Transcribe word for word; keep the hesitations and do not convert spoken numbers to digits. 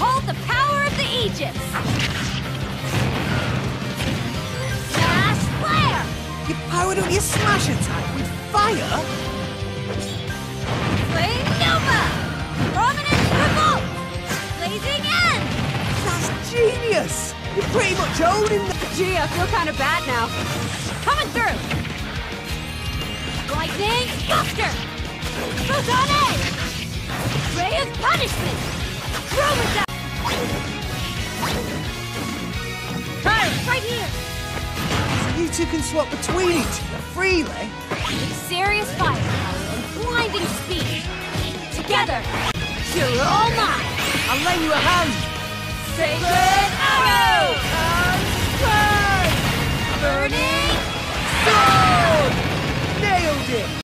Behold the power of the Aegis! Smash flare! You powered up your smash attack with fire? Flame Nova! Prominence revolt! Blazing end! That's genius! You're pretty much owning the... Gee, I feel kind of bad now. Coming through! Lightning Buster! Photon Edge! Ray of Punishment! Throw it down! Pyra, right here! So you two can swap between each other freely? With serious firepower and blinding speed. Together, you're all mine! I'll lend you a hand! Sacred Arrow! And strike! Burning Sword! Nailed it!